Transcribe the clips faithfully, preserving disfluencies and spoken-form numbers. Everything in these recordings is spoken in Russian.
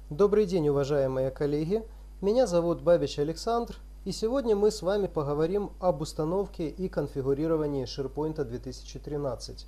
Добрый день, уважаемые коллеги! Меня зовут Бабич Александр, и сегодня мы с вами поговорим об установке и конфигурировании SharePoint две тысячи тринадцать.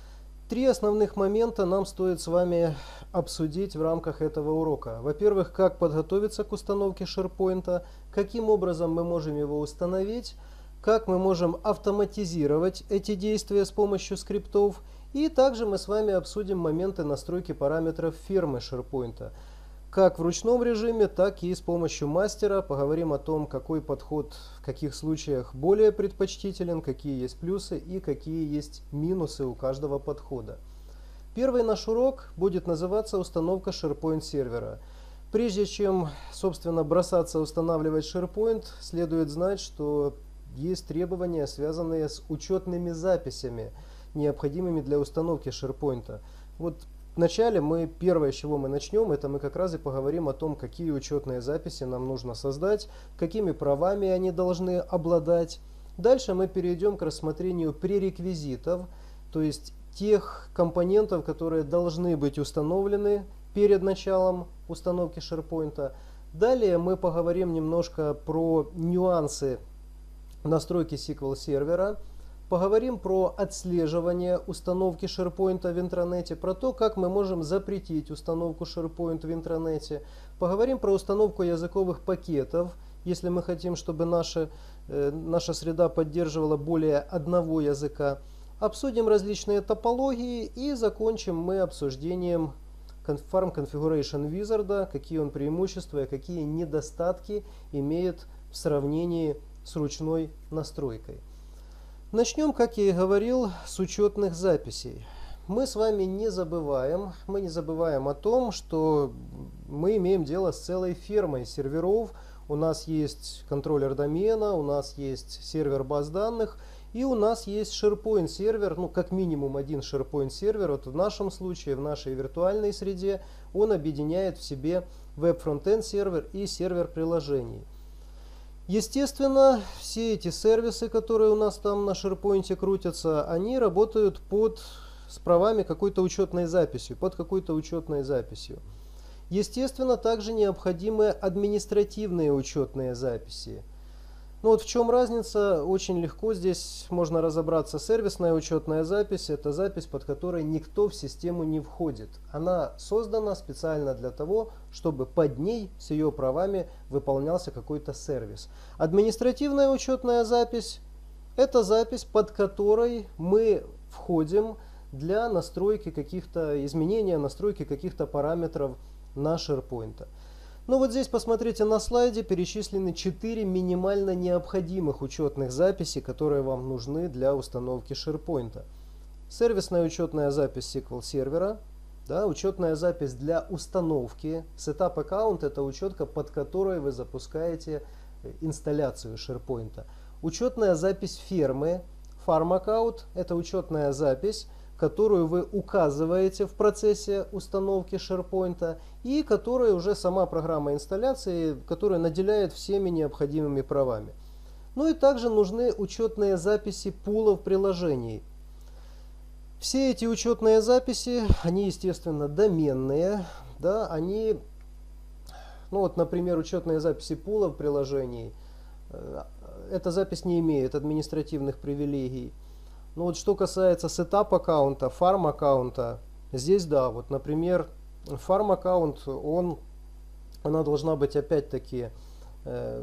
Три основных момента нам стоит с вами обсудить в рамках этого урока. Во-первых, как подготовиться к установке SharePoint, каким образом мы можем его установить, как мы можем автоматизировать эти действия с помощью скриптов, и также мы с вами обсудим моменты настройки параметров фермы SharePoint. Как в ручном режиме, так и с помощью мастера. Поговорим о том, какой подход в каких случаях более предпочтителен, какие есть плюсы и какие есть минусы у каждого подхода. Первый наш урок будет называться «Установка SharePoint сервера». Прежде чем, собственно, бросаться устанавливать SharePoint, следует знать, что есть требования, связанные с учетными записями, необходимыми для установки SharePoint. Вот Вначале мы, первое, с чего мы начнем, это мы как раз и поговорим о том, какие учетные записи нам нужно создать, какими правами они должны обладать. Дальше мы перейдем к рассмотрению пререквизитов, то есть тех компонентов, которые должны быть установлены перед началом установки SharePoint. Далее мы поговорим немножко про нюансы настройки сиквел сервера. Поговорим про отслеживание установки SharePoint в интранете, про то, как мы можем запретить установку SharePoint в интранете. Поговорим про установку языковых пакетов, если мы хотим, чтобы наша, э, наша среда поддерживала более одного языка. Обсудим различные топологии и закончим мы обсуждением Farm Configuration Wizard, какие он преимущества и какие недостатки имеет в сравнении с ручной настройкой. Начнем, как я и говорил, с учетных записей. Мы с вами не забываем, мы не забываем о том, что мы имеем дело с целой фермой серверов. У нас есть контроллер домена, у нас есть сервер баз данных и у нас есть SharePoint сервер, ну как минимум один SharePoint сервер. Вот в нашем случае, в нашей виртуальной среде, он объединяет в себе веб-фронтенд сервер и сервер приложений. Естественно, все эти сервисы, которые у нас там на SharePoint крутятся, они работают под, с правами какой-то учетной записью, под какой-то учетной записью. Естественно, также необходимы административные учетные записи. Ну вот в чем разница, очень легко здесь можно разобраться. Сервисная учетная запись – это запись, под которой никто в систему не входит. Она создана специально для того, чтобы под ней с ее правами выполнялся какой-то сервис. Административная учетная запись – это запись, под которой мы входим для настройки каких-то изменений, настройки каких-то параметров на SharePoint. Ну вот здесь посмотрите на слайде, перечислены четыре минимально необходимых учетных записей, которые вам нужны для установки SharePoint. Сервисная учетная запись сиквел сервера, да, учетная запись для установки. Setup Account – это учетка, под которой вы запускаете инсталляцию SharePoint. Учетная запись фермы, Farm Account – это учетная запись, которую вы указываете в процессе установки SharePoint и которая уже сама программа инсталляции, которая наделяет всеми необходимыми правами. Ну и также нужны учетные записи пулов приложений. Все эти учетные записи, они, естественно, доменные, да, они, ну вот, например, учетные записи пулов приложений, эта запись не имеет административных привилегий. Ну вот что касается setup аккаунта, farm аккаунта, здесь да, вот например, farm аккаунт, он, она должна быть опять-таки э,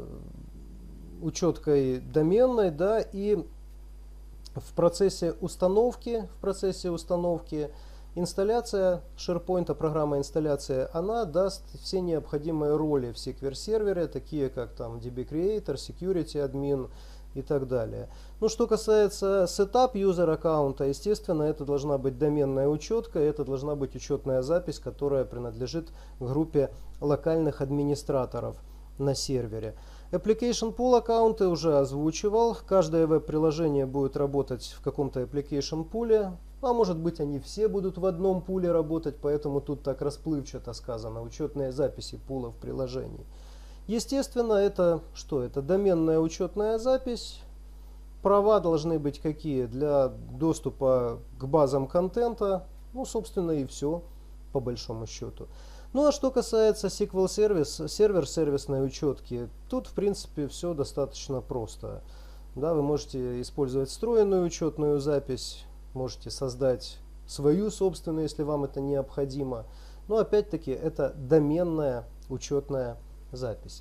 учеткой доменной, да, и в процессе установки, в процессе установки инсталляция SharePoint, программа инсталляции, она даст все необходимые роли в сиквел сервере, такие как там ди би Creator, Security Admin и так далее. Ну, что касается Setup User аккаунта, естественно, это должна быть доменная учетка, это должна быть учетная запись, которая принадлежит группе локальных администраторов на сервере. Application Pool аккаунты уже озвучивал. Каждое веб-приложение будет работать в каком-то Application Pool, а может быть они все будут в одном пуле работать, поэтому тут так расплывчато сказано, учетные записи пулов приложений. Естественно, это что? Это доменная учетная запись. Права должны быть какие? Для доступа к базам контента. Ну, собственно, и все, по большому счету. Ну а что касается эс ку эль сервис, сервер сервисной учетки, тут в принципе все достаточно просто. Да, вы можете использовать встроенную учетную запись, можете создать свою собственную, если вам это необходимо. Но опять-таки это доменная учетная запись.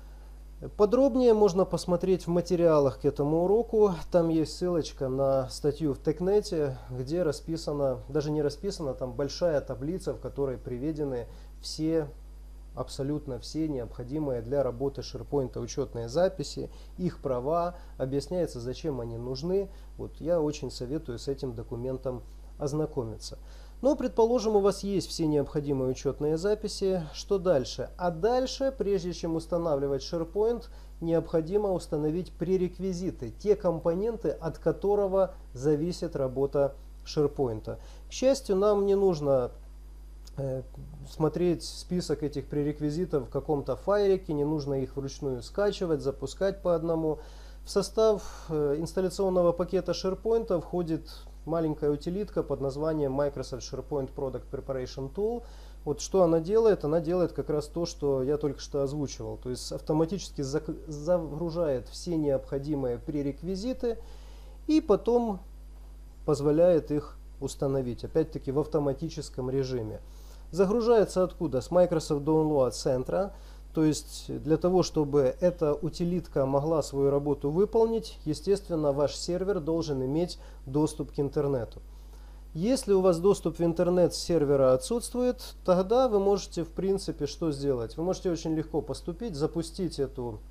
Подробнее можно посмотреть в материалах к этому уроку. Там есть ссылочка на статью в Текнете, где расписано, даже не расписано, там большая таблица, в которой приведены все, абсолютно все необходимые для работы SharePoint учетные записи, их права, объясняется, зачем они нужны. Вот я очень советую с этим документом ознакомиться. Но, предположим, у вас есть все необходимые учетные записи. Что дальше? А дальше, прежде чем устанавливать SharePoint, необходимо установить пререквизиты, те компоненты, от которого зависит работа SharePoint. К счастью, нам не нужно э, смотреть список этих пререквизитов в каком-то файлике, не нужно их вручную скачивать, запускать по одному. В состав э, инсталляционного пакета SharePoint входит маленькая утилитка под названием Microsoft SharePoint Product Preparation Tool. Вот что она делает? Она делает как раз то, что я только что озвучивал. То есть автоматически загружает все необходимые пререквизиты и потом позволяет их установить. Опять-таки в автоматическом режиме. Загружается откуда? С Microsoft Download Center. То есть для того, чтобы эта утилитка могла свою работу выполнить, естественно, ваш сервер должен иметь доступ к интернету. Если у вас доступ в интернет с сервера отсутствует, тогда вы можете, в принципе, что сделать? Вы можете очень легко поступить, запустить эту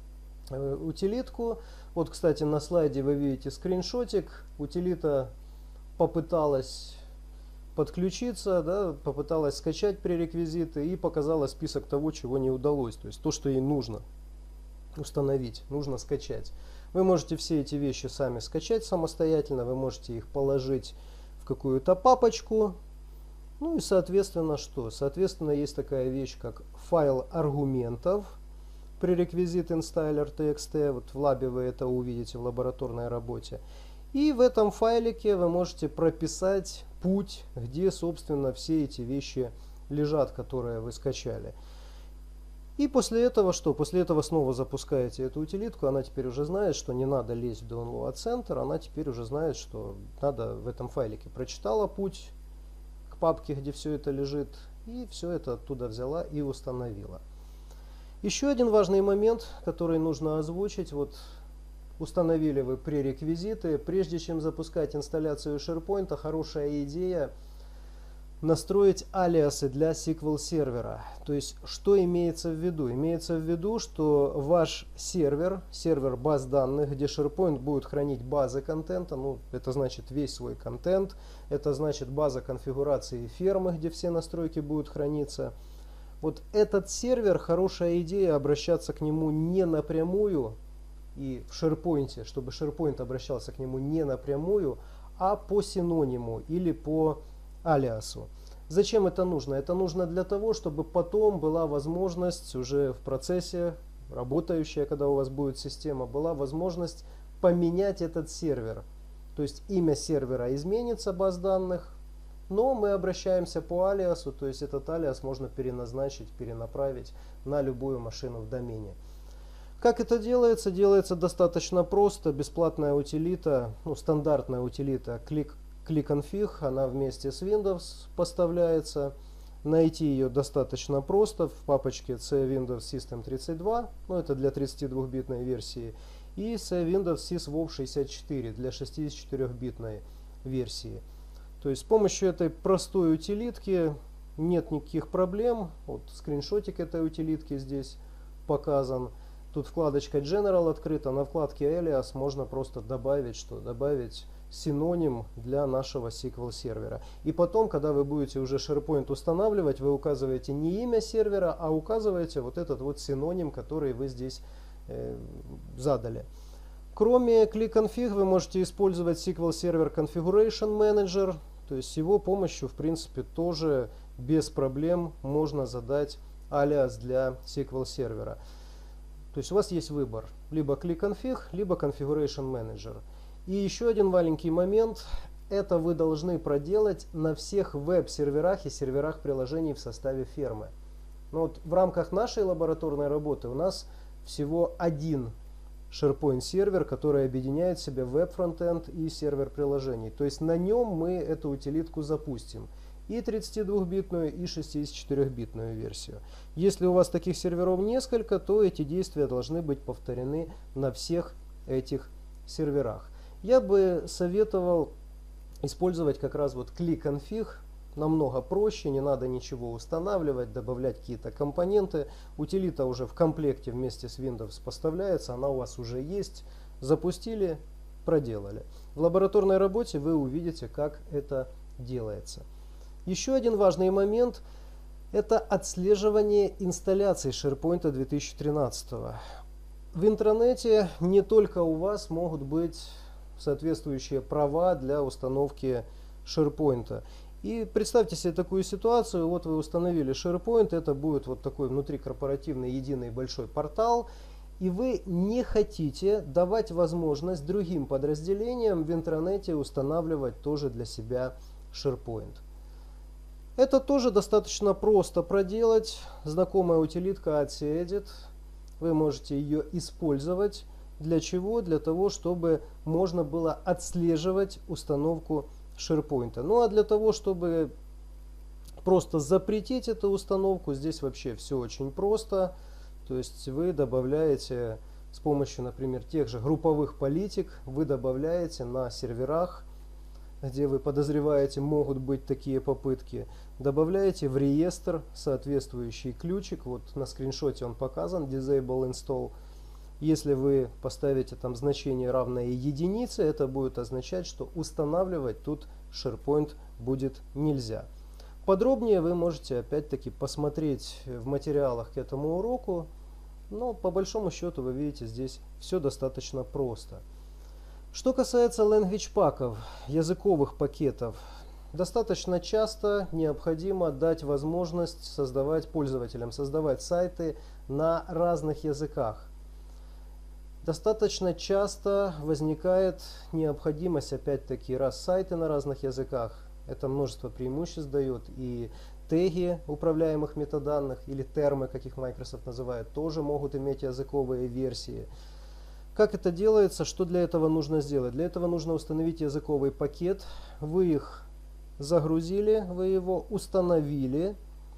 э, утилитку. Вот, кстати, на слайде вы видите скриншотик. Утилита попыталась подключиться, да, попыталась скачать пререквизиты и показала список того, чего не удалось. То есть то, что ей нужно установить, нужно скачать. Вы можете все эти вещи сами скачать самостоятельно, вы можете их положить в какую-то папочку. Ну и соответственно что? Соответственно есть такая вещь, как файл аргументов, пререквизит installer.txt. Вот в лабе вы это увидите в лабораторной работе. И в этом файлике вы можете прописать путь, где, собственно, все эти вещи лежат, которые вы скачали. И после этого что? После этого снова запускаете эту утилитку. Она теперь уже знает, что не надо лезть в Download Center. Она теперь уже знает, что надо в этом файлике. Прочитала путь к папке, где все это лежит. И все это оттуда взяла и установила. Еще один важный момент, который нужно озвучить. Вот установили вы пререквизиты. Прежде чем запускать инсталляцию SharePoint, хорошая идея настроить алиасы для эс ку эль сервера. То есть, что имеется в виду? Имеется в виду, что ваш сервер, сервер баз данных, где SharePoint будет хранить базы контента, ну, это значит весь свой контент, это значит база конфигурации фермы, где все настройки будут храниться. Вот этот сервер, хорошая идея обращаться к нему не напрямую, и в SharePoint, чтобы SharePoint обращался к нему не напрямую, а по синониму или по алиасу. Зачем это нужно? Это нужно для того, чтобы потом была возможность уже в процессе, работающая, когда у вас будет система, была возможность поменять этот сервер. То есть имя сервера изменится, баз данных, но мы обращаемся по алиасу, то есть этот алиас можно переназначить, перенаправить на любую машину в домене. Как это делается? Делается достаточно просто. Бесплатная утилита, ну, стандартная утилита ClickConfig, она вместе с Windows поставляется. Найти ее достаточно просто в папочке C Windows System тридцать два, ну, это для тридцатидвухбитной версии, и C Windows syswow шестьдесят четыре для шестидесятичетырёхбитной версии. То есть с помощью этой простой утилитки нет никаких проблем. Вот скриншотик этой утилитки здесь показан. Тут вкладочка General открыта, на вкладке Alias можно просто добавить, что добавить синоним для нашего эс ку эль сервера. И потом, когда вы будете уже SharePoint устанавливать, вы указываете не имя сервера, а указываете вот этот вот синоним, который вы здесь э, задали. Кроме ClickConfig вы можете использовать эс ку эль Server Configuration Manager, то есть с его помощью, в принципе, тоже без проблем можно задать алиас для эс ку эль сервера. То есть у вас есть выбор, либо ClickConfig, либо Configuration Manager. И еще один маленький момент, это вы должны проделать на всех веб-серверах и серверах приложений в составе фермы. Но вот в рамках нашей лабораторной работы у нас всего один SharePoint сервер, который объединяет в себе веб-фронтенд и сервер приложений. То есть на нем мы эту утилитку запустим. И тридцатидвухбитную, и шестидесятичетырёхбитную версию. Если у вас таких серверов несколько, то эти действия должны быть повторены на всех этих серверах. Я бы советовал использовать как раз вот ClickConfig. Намного проще, не надо ничего устанавливать, добавлять какие-то компоненты. Утилита уже в комплекте вместе с Windows поставляется, она у вас уже есть. Запустили, проделали. В лабораторной работе вы увидите, как это делается. Еще один важный момент – это отслеживание инсталляции SharePoint две тысячи тринадцатого. В интранете не только у вас могут быть соответствующие права для установки SharePoint. И представьте себе такую ситуацию, вот вы установили SharePoint, это будет вот такой внутрикорпоративный единый большой портал, и вы не хотите давать возможность другим подразделениям в интранете устанавливать тоже для себя SharePoint. Это тоже достаточно просто проделать. Знакомая утилитка AtsiEdit. Вы можете ее использовать. Для чего? Для того, чтобы можно было отслеживать установку SharePoint. Ну а для того, чтобы просто запретить эту установку, здесь вообще все очень просто. То есть вы добавляете с помощью, например, тех же групповых политик, вы добавляете на серверах, где вы подозреваете, могут быть такие попытки, добавляете в реестр соответствующий ключик. Вот на скриншоте он показан, Disable Install. Если вы поставите там значение равное единице, это будет означать, что устанавливать тут SharePoint будет нельзя. Подробнее вы можете опять-таки посмотреть в материалах к этому уроку, но по большому счету вы видите, здесь все достаточно просто. Что касается language паков, языковых пакетов, достаточно часто необходимо дать возможность создавать пользователям, создавать сайты на разных языках. Достаточно часто возникает необходимость, опять-таки, раз сайты на разных языках, это множество преимуществ дает, и теги управляемых метаданных, или термы, как их Microsoft называет, тоже могут иметь языковые версии. Как это делается? Что для этого нужно сделать? Для этого нужно установить языковый пакет. Вы их загрузили, вы его установили,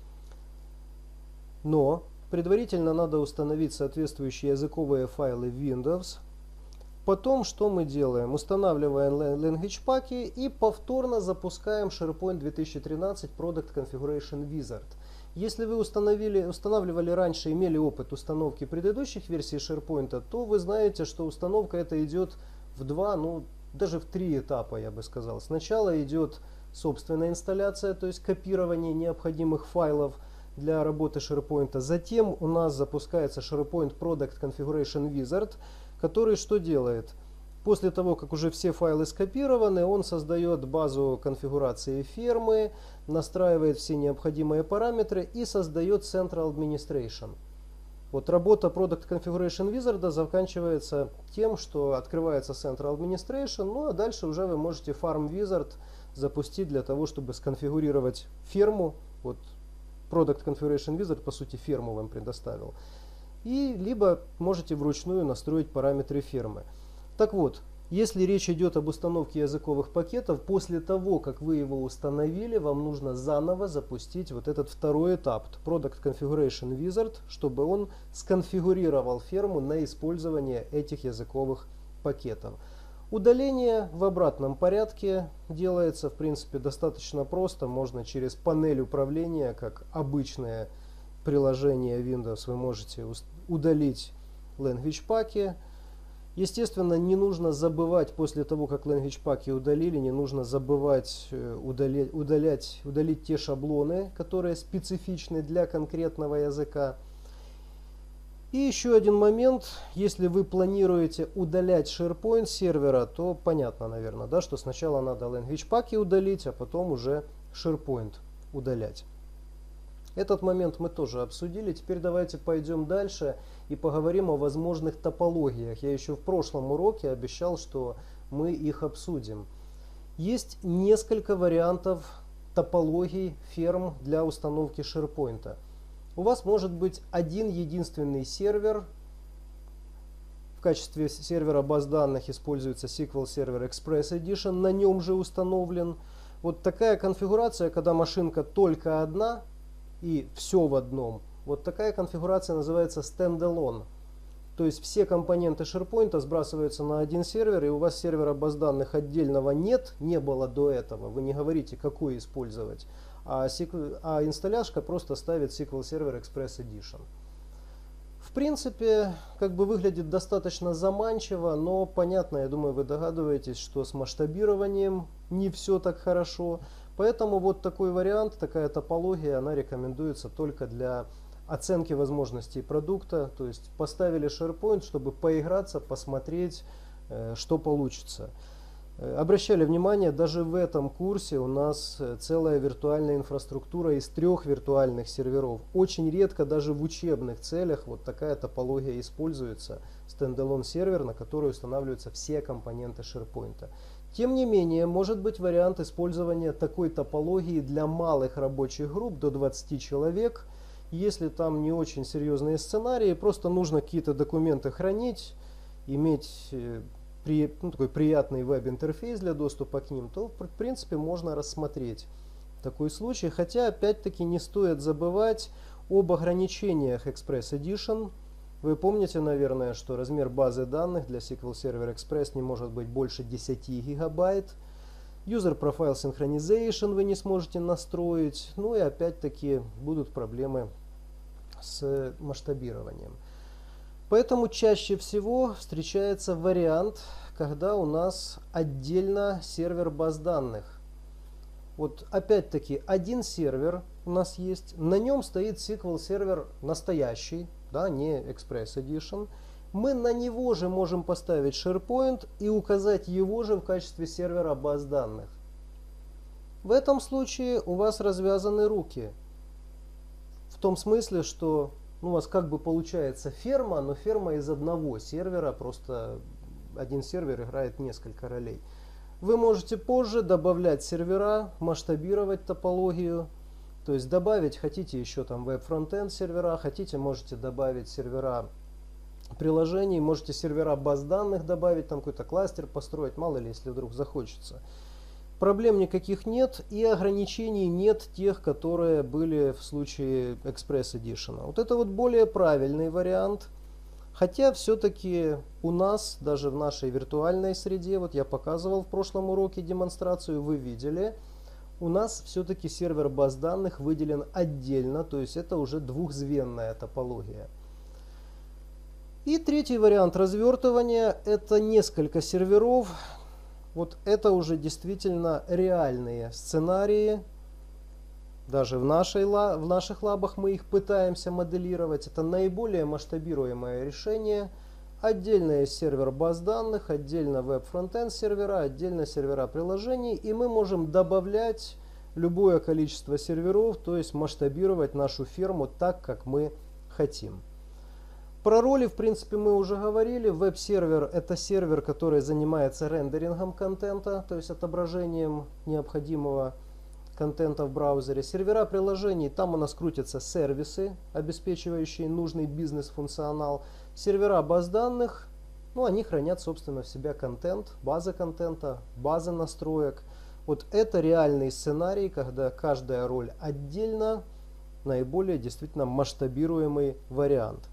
но предварительно надо установить соответствующие языковые файлы в Windows. Потом что мы делаем? Устанавливаем language паки и повторно запускаем SharePoint две тысячи тринадцать Product Configuration Wizard. Если вы установили, устанавливали раньше, имели опыт установки предыдущих версий SharePoint, то вы знаете, что установка эта идет в два, ну даже в три этапа, я бы сказал. Сначала идет собственная инсталляция, то есть копирование необходимых файлов для работы SharePoint. Затем у нас запускается SharePoint Product Configuration Wizard, который что делает? После того, как уже все файлы скопированы, он создает базу конфигурации фермы, настраивает все необходимые параметры и создает Central Administration. Вот работа Product Configuration Wizard заканчивается тем, что открывается Central Administration, ну а дальше уже вы можете Farm Wizard запустить для того, чтобы сконфигурировать ферму. Вот Product Configuration Wizard по сути ферму вам предоставил. И либо можете вручную настроить параметры фермы. Так вот, если речь идет об установке языковых пакетов, после того, как вы его установили, вам нужно заново запустить вот этот второй этап, Product Configuration Wizard, чтобы он сконфигурировал ферму на использование этих языковых пакетов. Удаление в обратном порядке делается, в принципе, достаточно просто. Можно через панель управления, как обычное приложение Windows, вы можете удалить language паки. Естественно, не нужно забывать, после того, как language паки удалили, не нужно забывать удалять, удалять, удалить те шаблоны, которые специфичны для конкретного языка. И еще один момент, если вы планируете удалять SharePoint сервера, то понятно, наверное, да, что сначала надо language паки удалить, а потом уже SharePoint удалять. Этот момент мы тоже обсудили. Теперь давайте пойдем дальше и поговорим о возможных топологиях. Я еще в прошлом уроке обещал, что мы их обсудим. Есть несколько вариантов топологий ферм для установки SharePoint. у вас может быть один единственный сервер. В качестве сервера баз данных используется эс ку эль Server Express Edition, на нем же установлен. Вот такая конфигурация, когда машинка только одна и все в одном. Вот такая конфигурация называется Standalone. То есть все компоненты SharePoint сбрасываются на один сервер, и у вас сервера баз данных отдельного нет, не было до этого. Вы не говорите, какой использовать. А, а инсталляшка просто ставит эс ку эль Server Express Edition. В принципе, как бы выглядит достаточно заманчиво, но понятно, я думаю, вы догадываетесь, что с масштабированием не все так хорошо. Поэтому вот такой вариант, такая топология, она рекомендуется только для оценки возможностей продукта. То есть поставили SharePoint, чтобы поиграться, посмотреть, что получится. Обращали внимание, даже в этом курсе у нас целая виртуальная инфраструктура из трех виртуальных серверов. Очень редко даже в учебных целях вот такая топология используется. Standalone сервер, на который устанавливаются все компоненты SharePoint. Тем не менее, может быть вариант использования такой топологии для малых рабочих групп до двадцати человек. Если там не очень серьезные сценарии, просто нужно какие-то документы хранить, иметь при, ну, такой приятный веб-интерфейс для доступа к ним, то в принципе можно рассмотреть такой случай. Хотя опять-таки не стоит забывать об ограничениях Express Edition. Вы помните, наверное, что размер базы данных для эс ку эль Server Express не может быть больше десяти гигабайт. User Profile Synchronization вы не сможете настроить. Ну и опять-таки будут проблемы с масштабированием. Поэтому чаще всего встречается вариант, когда у нас отдельно сервер баз данных. Вот опять-таки один сервер у нас есть, на нем стоит эс ку эль сервер настоящий, да, не Express Edition. Мы на него же можем поставить SharePoint и указать его же в качестве сервера баз данных. В этом случае у вас развязаны руки. В том смысле, что ну, у вас как бы получается ферма, но ферма из одного сервера, просто один сервер играет несколько ролей. Вы можете позже добавлять сервера, масштабировать топологию, то есть добавить, хотите еще там веб-фронтенд сервера, хотите, можете добавить сервера приложений, можете сервера баз данных добавить, там какой-то кластер построить, мало ли, если вдруг захочется. Проблем никаких нет и ограничений нет тех, которые были в случае Express Edition. Вот это вот более правильный вариант. Хотя все-таки у нас, даже в нашей виртуальной среде, вот я показывал в прошлом уроке демонстрацию, вы видели, у нас все-таки сервер баз данных выделен отдельно, то есть это уже двухзвенная топология. И третий вариант развертывания – это несколько серверов. Вот это уже действительно реальные сценарии. Даже в, нашей, в наших лабах мы их пытаемся моделировать. Это наиболее масштабируемое решение. Отдельно есть сервер баз данных, отдельно веб-фронтенд сервера, отдельно сервера приложений. И мы можем добавлять любое количество серверов, то есть масштабировать нашу ферму так, как мы хотим. Про роли, в принципе, мы уже говорили. Веб-сервер – это сервер, который занимается рендерингом контента, то есть отображением необходимого контента в браузере. Сервера приложений, там у нас крутятся сервисы, обеспечивающие нужный бизнес-функционал. Сервера баз данных, ну, они хранят, собственно, в себя контент, база контента, базы настроек. Вот это реальный сценарий, когда каждая роль отдельно, наиболее действительно масштабируемый вариант.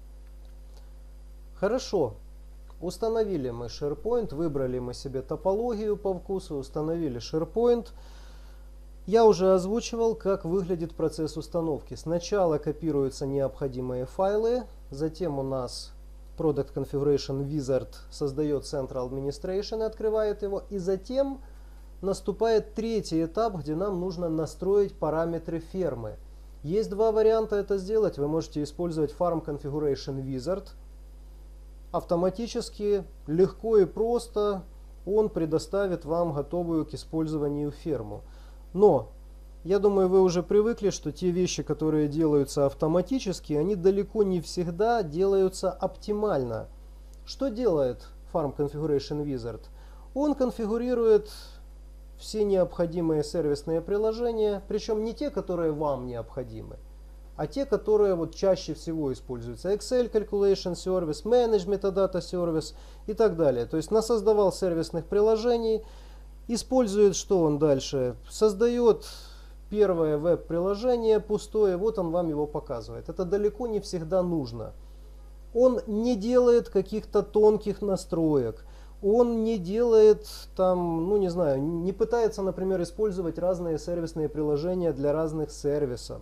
Хорошо, установили мы SharePoint, выбрали мы себе топологию по вкусу, установили SharePoint. Я уже озвучивал, как выглядит процесс установки. Сначала копируются необходимые файлы, затем у нас Product Configuration Wizard создает Central Administration и открывает его, и затем наступает третий этап, где нам нужно настроить параметры фермы. Есть два варианта это сделать. Вы можете использовать Farm Configuration Wizard. Автоматически, легко и просто он предоставит вам готовую к использованию ферму. Но я думаю, вы уже привыкли, что те вещи, которые делаются автоматически, они далеко не всегда делаются оптимально. Что делает Farm Configuration Wizard? Он конфигурирует все необходимые сервисные приложения, причем не те, которые вам необходимы, а те, которые вот чаще всего используются. Excel Calculation Service, Manage Metadata Service и так далее. То есть насоздавал сервисных приложений, использует что он дальше? Создает первое веб-приложение пустое, вот он вам его показывает. Это далеко не всегда нужно. Он не делает каких-то тонких настроек. Он не делает там, ну не знаю, не пытается, например, использовать разные сервисные приложения для разных сервисов.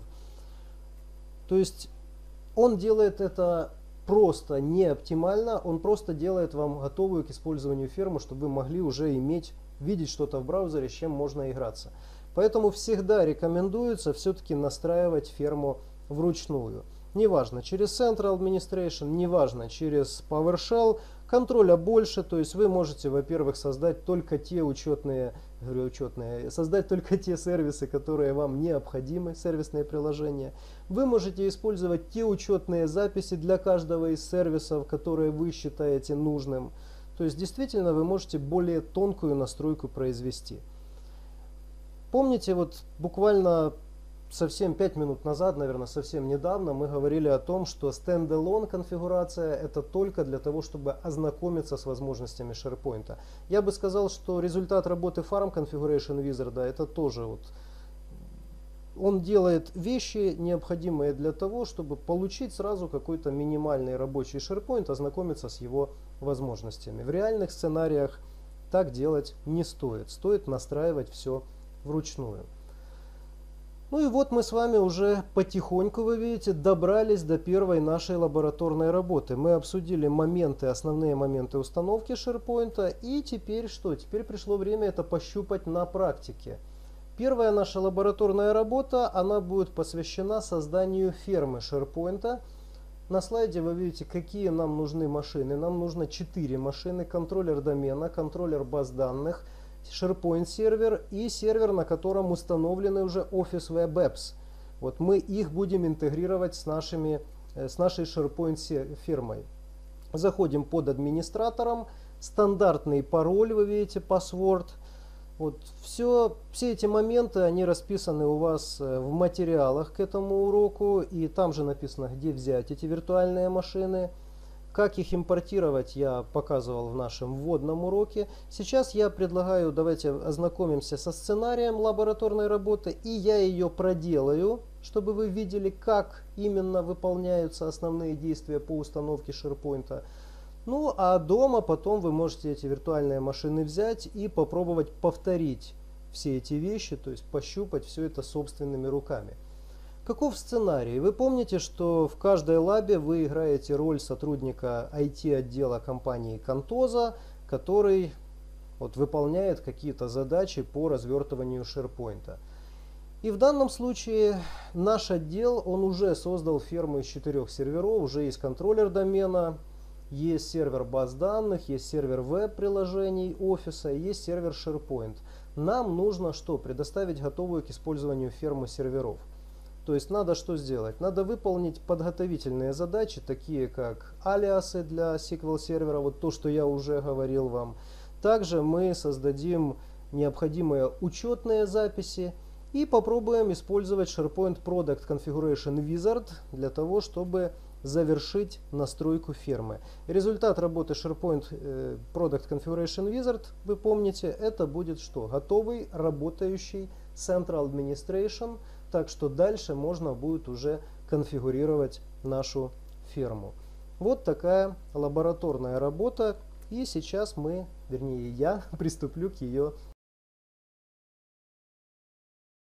То есть он делает это просто не оптимально, он просто делает вам готовую к использованию ферму, чтобы вы могли уже иметь, видеть что-то в браузере, с чем можно играться. Поэтому всегда рекомендуется все-таки настраивать ферму вручную. Неважно, через Central Administration, неважно, через PowerShell, контроля больше, то есть вы можете, во-первых, создать только те учетные, говорю, учетные, создать только те сервисы, которые вам необходимы, сервисные приложения. Вы можете использовать те учетные записи для каждого из сервисов, которые вы считаете нужным. То есть действительно вы можете более тонкую настройку произвести. Помните, вот буквально совсем пять минут назад, наверное, совсем недавно мы говорили о том, что стендалон конфигурация это только для того, чтобы ознакомиться с возможностями SharePoint. Я бы сказал, что результат работы Farm Configuration Wizard это тоже вот он делает вещи, необходимые для того, чтобы получить сразу какой-то минимальный рабочий SharePoint, ознакомиться с его возможностями. В реальных сценариях так делать не стоит. Стоит настраивать все вручную. Ну и вот мы с вами уже потихоньку, вы видите, добрались до первой нашей лабораторной работы. Мы обсудили моменты, основные моменты установки SharePoint. И теперь что? Теперь пришло время это пощупать на практике. Первая наша лабораторная работа, она будет посвящена созданию фермы SharePoint. На слайде вы видите, какие нам нужны машины. Нам нужно четыре машины: контроллер домена, контроллер баз данных, SharePoint сервер и сервер, на котором установлены уже Office Web Apps. Вот мы их будем интегрировать с, нашими, с нашей SharePoint фирмой. Заходим под администратором, стандартный пароль, вы видите, password. Вот все, все эти моменты, они расписаны у вас в материалах к этому уроку, и там же написано, где взять эти виртуальные машины. Как их импортировать, я показывал в нашем вводном уроке. Сейчас я предлагаю, давайте ознакомимся со сценарием лабораторной работы, и я ее проделаю, чтобы вы видели, как именно выполняются основные действия по установке SharePoint. Ну а дома потом вы можете эти виртуальные машины взять и попробовать повторить все эти вещи, то есть пощупать все это собственными руками. Каков сценарий? Вы помните, что в каждой лабе вы играете роль сотрудника ай ти-отдела компании Contosa, который вот, выполняет какие-то задачи по развертыванию SharePoint. И в данном случае наш отдел, он уже создал ферму из четырех серверов, уже есть контроллер домена, есть сервер баз данных, есть сервер веб-приложений офиса, есть сервер SharePoint. Нам нужно что? Предоставить готовую к использованию ферму серверов. То есть надо что сделать? Надо выполнить подготовительные задачи, такие как алиасы для эс ку эль сервера, вот то, что я уже говорил вам. Также мы создадим необходимые учетные записи и попробуем использовать SharePoint Product Configuration Wizard для того, чтобы завершить настройку фермы. Результат работы SharePoint Product Configuration Wizard, вы помните, это будет что? Готовый, работающий Central Administration, так что дальше можно будет уже конфигурировать нашу ферму. Вот такая лабораторная работа, и сейчас мы, вернее я, приступлю к ее